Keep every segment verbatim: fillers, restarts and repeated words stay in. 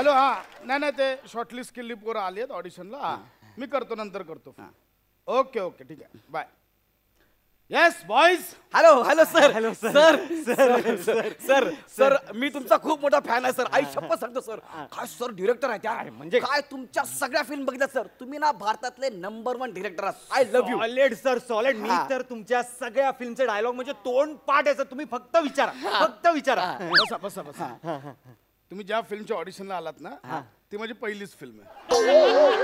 Hello हा नाही नाही ते शॉर्टलिस्ट केली पोरं आली आहेत ऑडिशनला. मी करतो नंतर करतो. ओके ओके ठीक आहे bye. Yes boys. Hello hello sir hello sir sir sir sir sir मी तुमचा खूप मोठा फॅन आहे सर. आई शप्पथ सांगतो सर. काय सर डिरेक्टर आहे त्या म्हणजे काय तुमच्या सगळ्या फिल्म बघितल्या सर. तुम्ही ना भारतातले नंबर वन डिरेक्टर आहात. I love you. Solid sir solid. मी तर तुमच्या सगळ्या फिल्मचे डायलॉग म्हणजे तोंड पाठ आहे सर. तुम्ही फक्त विचारा फक्त विचारा. बसा बसा बसा. तुम्ही ज्या फिल्मच्या ऑडिशनला आलात ना ती माझी पहिलीच फिल्म आहे.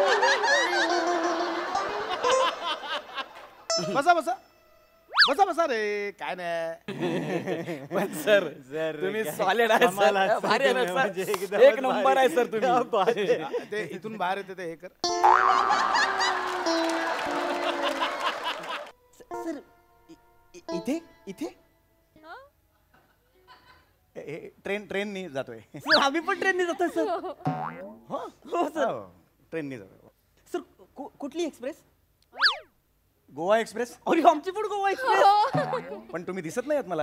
बसा बसा बसा बसा रे काय नाही. पण सर सर तुम्ही सॉलिड आहे सर. भारी आहे ना सर. एक नंबर आहे सर तुम्ही. ते इथून बाहेर येते ते हे कर. सर इथे इथे ट्रेन ट्रेननी जातोय. आम्ही पण ट्रेनने जातोय सर. हो सर ट्रेननी जातोय. सर कुठली एक्सप्रेस? गोवा एक्सप्रेस. अरे आमची पण गोवा एक्सप्रेस. पण तुम्ही दिसत नाही आहात मला.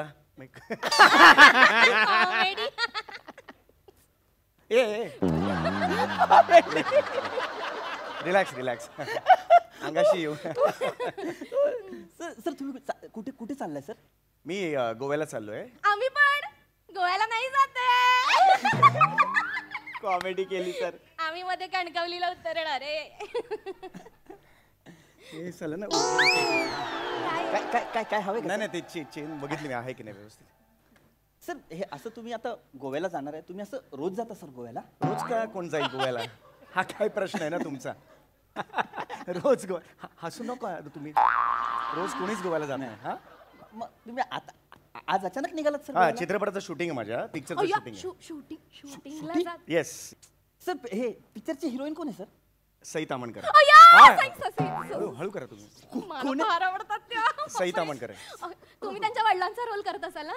रिलॅक्स रिलॅक्स अंगाशी येऊ. सर सर तुम्ही कुठे कुठे चाललाय सर? मी गोव्याला चाललोय. आम्ही पण गोव्याला नाही जाते. कॉमेडी केली सर. आम्ही मध्ये कणकवलीला उतरणार आहे. हे चला ना. काय काय काय काय हवे? नाही नाही ते चेन बघितली मी आहे की नाही व्यवस्थित. सर हे असं तुम्ही आता गोव्याला जाणार आहे. तुम्ही असं रोज जाता सर गोव्याला? रोज का कोण जाईल गोव्याला? हा काय प्रश्न आहे ना तुमचा. रोज गोवा हसू नको तुम्ही. रोज कोणीच गोव्याला जाणार. हा मग तुम्ही आता आज अचानक निघालात सर? हा चित्रपटाचं शूटिंग आहे माझ्या पिक्चरचं शूटिंग आहे. Shooting शूटिंगला yes. सर हे पिक्चरची हिरोईन कोण आहे सर? सई तामणकर. हळू करा तुम्ही. मला फार आवडतात त्या. सई तामणकर. तुम्ही त्यांच्या वडिलांचा रोल करत असाल ना?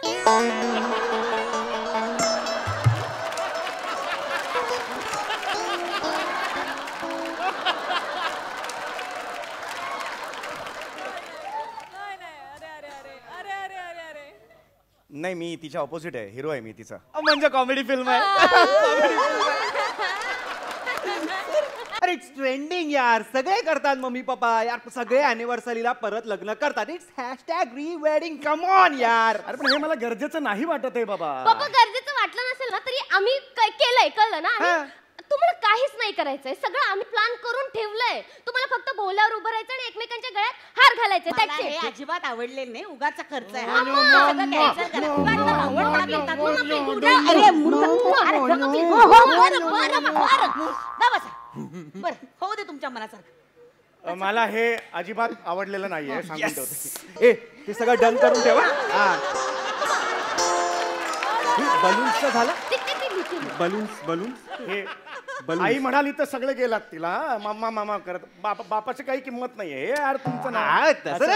नाही मी तिच्या ऑपोजिट आहे. हिरो आहे मी तिचा. म्हणजे कॉमेडी फिल्म आहे. अरे इट्स ट्रेंडिंग यार. सगळे करतात मम्मी पप्पा यार. सगळे अॅनिव्हर्सरीला परत लग्न करतात. It's hashtag re wedding. Come on यार. अरे पण हे मला गरजेचं नाही वाटत आहे बाबा. बाबा गरजेचं वाटलं नसेल ना तरी आम्ही केलंय कळलं ना. तुम्हाला काहीच नाही करायचंय. सगळं आम्ही प्लॅन करून ठेवलंय. तुम्हाला फक्त बोलावर उभं राहायचं आणि एकमेकांच्या गळ्यात हार घालायचे. हे अजिबात आवडले नाही. उगाचा खर्च आहे. बर होऊ दे तुमच्या मनासारखं. मला हे अजिबात आवडलेलं नाहीये सांगून ठेवते. ए ते सगळं डन करून ठेवा. बलून्सचं झालं. बलून्स बलून्स हे आई म्हणाली तर सगळे गेलात तिला. मामा मामा करत. बापा बापाची काही किंमत नाहीये यार. तुमचं नाव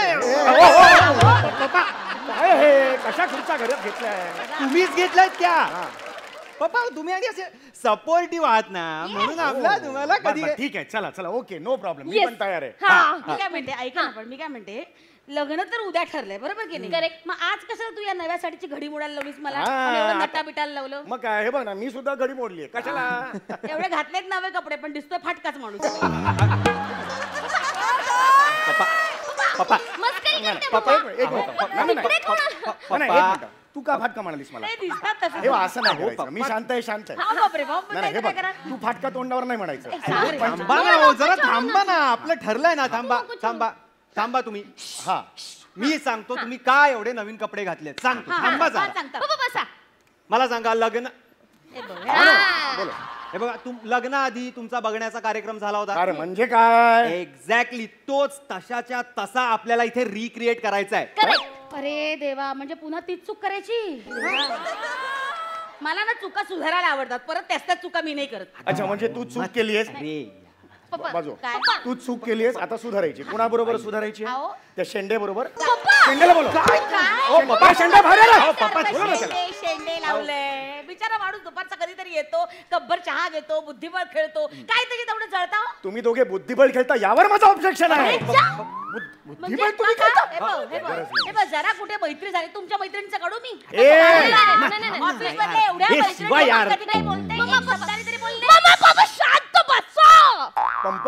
काय हे कशा खुर्च्या घरात घेतल्या? तुम्हीच घेतलाय त्या पप्पा. तुम्ही आणि असे सपोर्टिव्ह आहात ना म्हणून आपला तुम्हाला कधी. ठीक आहे चला चला ओके नो प्रॉब्लेम. मी पण तयार आहे. मी काय म्हणते ऐका ना. पण मी काय म्हणते लग्न तर उद्या ठरलंय बरोबर की नाही? करेक्ट. मग आज कशाला तू या नव्या साडीची घडी मोडायला लावलीस मला? एवढं नटा बिटायला लावलं. मग काय हे बघ ना मी सुद्धा घडी मोडली. कशाला? एवढे घातलेत नवे कपडे पण दिसतोय फाटकाच माणूस. पप्पा पप्पा पप्पा एक मिनिट. तू का फाटका म्हणालीस मला? हे असं नाही करायचं. मी शांत आहे शांत आहे. तू फाटका तोंडावर नाही म्हणायचं. थांबा ना जरा थांबा ना. आपलं ठरलंय ना. थांबा थांबा थांबा तुम्ही. हा मी सांगतो तुम्ही काय एवढे नवीन कपडे घातलेत सांगतो. थांबा जरा. मला सांगा लग्न. हे बघा तुम लग्नाआधी तुमचा बघण्याचा कार्यक्रम झाला होता. अरे म्हणजे काय? एक्झॅक्टली तोच तशाच्या तसा आपल्याला इथे रिक्रिएट करायचा आहे. अरे देवा म्हणजे पुन्हा तीच चूक करायची? मला ना चुका सुधारायला आवडतात. परत त्याच त्याच चुका मी नाही करत. अच्छा म्हणजे तू चूक केलीयस. बाजू तू चूक केलीयस आता सुधारायची. कुणाबरोबर सुधारायची? त्या शेंडे बरोबर. शेंडेला बोलव. पप्पा शेंडे बाहेर. शेंडे लावले बिचारा माणूस. दुपारचा कधीतरी येतो कब्बर चहा घेतो बुद्धिबळ खेळतो. काय त्याची तेवढं जळता? तुम्ही दोघे बुद्धिबळ खेळता यावर माझं ऑब्जेक्शन आहे. बुद्धिबळ तुम्ही खेळता. जरा कुठे मैत्री झाली तुमच्या मैत्रिणीचं काढू मी? ऑफिस मधले एवढ्या मैत्रिणी बोलते.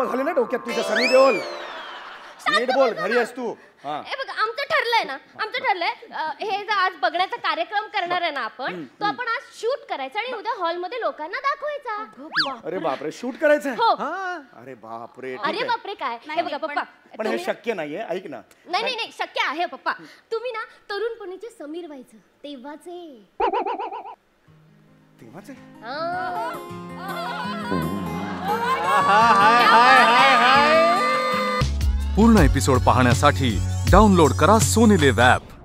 झाले ना डोक्यात तुझ्या. सनी देओल नीट बोल, घरी आहेस तू. हा. हे बघ आमचं ठरलंय ना, आमचं ठरलंय अं, हे जो आज बघण्याचा कार्यक्रम करणार आहे ना आपण, तो आपण आज शूट करायचा आणि उद्या हॉलमध्ये लोकांना दाखवायचा. अरे बापरे, शूट करायचंय. हो. अरे बापरे, ठीक अरे आहे. बापरे काय. हे बघा पप्पा, पण हे तुम्ही- शक्य नाहीये, ऐक ना. नाही नाही नाही शक्य आहे पप्पा. तुम्ही ना तरुणपणीचे समीर व्हायचं तेव्हाचे. तेव्हाच आहे. पूर्ण एपिसोड पाहण्यासाठी डाउनलोड करा सोनी लिव्ह ॲप.